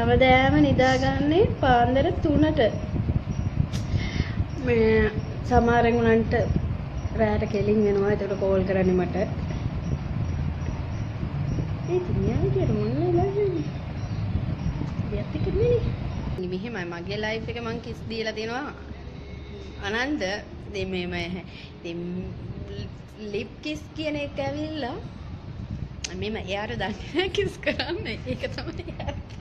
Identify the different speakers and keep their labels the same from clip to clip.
Speaker 1: හැමදාම නිදාගන්නේ පාන්දර 3ට. මේ සමහරෙන් උනන්ට රැයට කෙලින් වෙනවා. ඒකට කෝල් කරන්නේ මට. ඒ තියන්නේ කියලා මෙහෙමයි මගේ ලයිෆ් එක මං කිස් දීලා තිනවා අනන්ද මේ ලිප් කිස් කියන එක ඇවිල්ලා මෙම එයාට දන්නේ කිස් කරන්න ඒක තමයි ඇත්ත.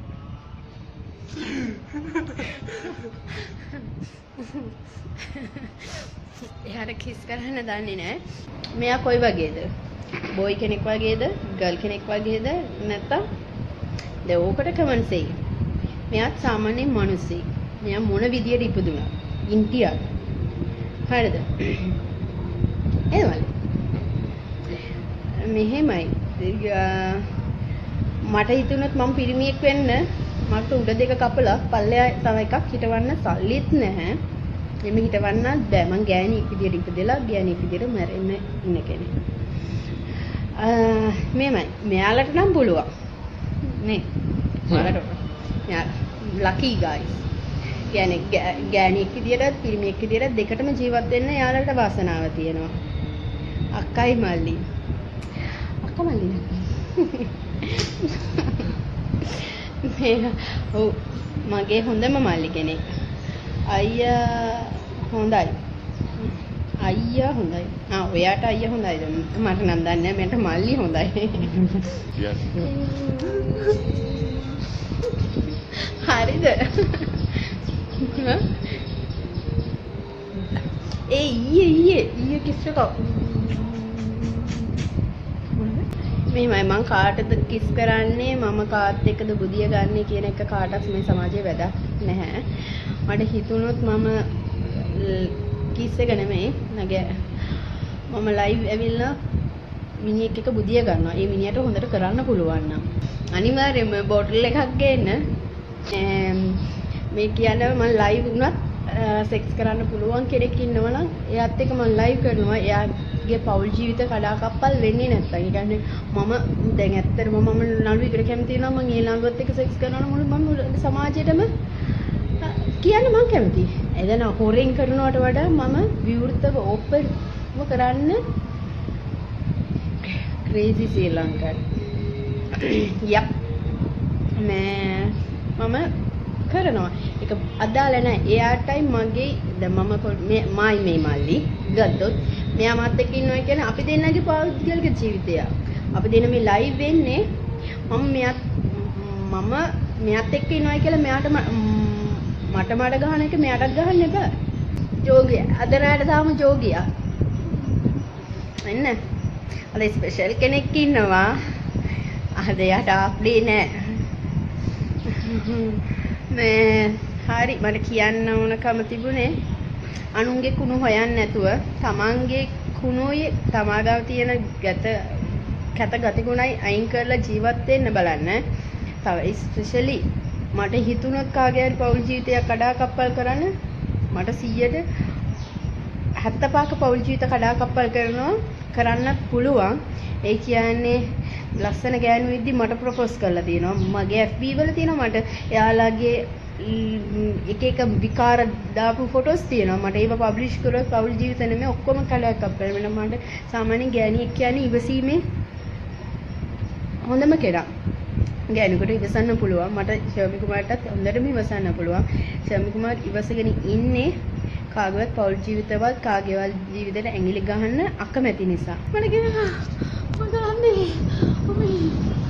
Speaker 1: එයාට කිස් කරන්න දන්නේ නැහැ. මෙයා කොයි වගේද? බොයි කෙනෙක් වගේද? ගර්ල් කෙනෙක් වගේද? නැත්නම් දැන් ඕකට කමෙන්ට්ස් එයි. මෙයාත් සාමාන්‍ය මිනිස්සෙක්. මෙයා මොන විදියට ඉපදුණා? ඉන්දියාවේ. හරිද? එහෙමයි. මෙහෙමයි. මට හිතුණොත් මම පිරිමියෙක් වෙන්න මට උඩ දෙක කපලා පල්ලෙහා තව එකක් හිටවන්න සල්ලිත් නැහැ. එමෙ හිටවන්නත් බෑ. මං ගෑණියෙක් විදියට ඉපදෙලා ගෑණියෙක් විදියට මැරෙන්න ඉන්න කෙනෙක්. මෙහෙමයි. මෙයාලට නම් පුළුවන්. නේ. ඔයාලට lucky guys. ගෑණියෙක් විදියට පිරිමියෙක් විදියට දෙකටම ජීවත් වෙන්න යාළුවට වාසනාව තියෙනවා. අක්කයි මල්ලි. අක්කා මල්ලි නේද? මගේ හොඳම මල්ලි කෙනෙක්. අයියා හොඳයි. අයියා හොඳයි. ඔයාට අයියා හොඳයිද? මට නම් දන්නේ නැහැ. මට මල්ලි හොඳයි. හරිද? ඊයේ කිස් එක මෙහෙමයි මං කාටද කිස් කරන්නේ මම කාත් එක්කද බුදිය ගන්න කියන එක කාටවත් මේ සමාජයේ වැඩක් නැහැ. මට හිතුණොත් මම කිස් එක නෙමෙයි නගේ මම ලයිව් ඇවිල්ලා මිනිහෙක් එක්ක බුදිය ගන්නවා. ඒ මිනිහට හොඳට කරන්න පුළුවන් නම් අනිවාර්යයෙන්ම බෝටල් එකක් ගේන්න මේ කියන්නේ මම ලයිව් වුණත් සෙක්ස් කරන්න පුළුවන් කෙනෙක් ඉන්නවනම් එයාත් එක්ක මම ලයිව් කරනවා. එයාගේ පෞල් ජීවිත කඩාකප්පල් වෙන්නේ නැත්තම්. ඒ කියන්නේ මම දැන් ඇත්තටම මම නළුවෙකුට කැමති වෙනවා. මම ඒ නළුවත් එක්ක සෙක්ස් කරනවා නම් මම සමාජයටම කියන්න මම කැමතියි. එදෙන හොරෙන් කරනවට වඩා මම විවෘතව ඕපන්ව කරන්න ක්‍රේසි ශ්‍රී ලංකා. යප් මම කරනවා. ඒක අදාළ නැහැ. එයාටයි මගේ දැන් මම මායි මේ මල්ලි ගත්තොත් මෙයා මාත් එක්ක ඉන්නවා කියන්නේ අපි දෙන්නගේ පෞද්ගලික ජීවිතය. අපි දෙන්න මේ ලයිව් වෙන්නේ මම මෙයාත් එක්ක ඉන්නවා කියලා මෙයාට මට මඩ ගහන එක මෙයාටත් ගහන්න එපා. ජෝගිය. අද රාට තාම ජෝගියා. එන්න. අද ස්පෙෂල් කෙනෙක් ඉන්නවා. අද යට අප්ඩේ නෑ. හරි මට කියන්න ඕනකම තිබුණේ අනුන්ගේ කුණු හොයන්න නැතුව තමන්ගේ කුණුයි තමාගාව තියෙන කැත ගතිගුණයි අයින් කරලා ජීවත් වෙන්න බලන්න. තව ස්පෙෂලි මට හිතුණොත් කාගේ හරි පෞල් ජීවිතයක් කඩාකප්පල් කරන්න මට 75ක පෞල් ජීවිත කඩාකප්පල් කරන්න පුළුවන්. ඒ කියන්නේ ලස්සන ගෑනු විද්දි මට ප්‍රොපෝස් කරලා තියෙනවා. මගේ FB වල තියෙනවා මට එයාලගේ එක විකාර දාපු ෆොටෝස් තියෙනවා. මට ඒව පබ්ලිෂ් කරලා පෞල් ජීවිත නෙමෙයි ඔක්කොම කඩාකප්පල් වෙන මට සාමාන්‍ය ගෑණියෙක් කියන්නේ ඉවසීමේ හොඳම කෙනා. ගෑනුකට ඉවසන්න පුළුවන්. මට ශර්මි කුමාරටත් හොඳටම ඉවසන්න පුළුවන්. ශර්මි කුමාර් ඉවසගෙන ඉන්නේ කාගේවත් පෞල් ජීවිතවල කාගේවත් ජීවිතේට ඇඟිලි ගහන්න අකමැති නිසා. මට කියනවා මම කරන්නේ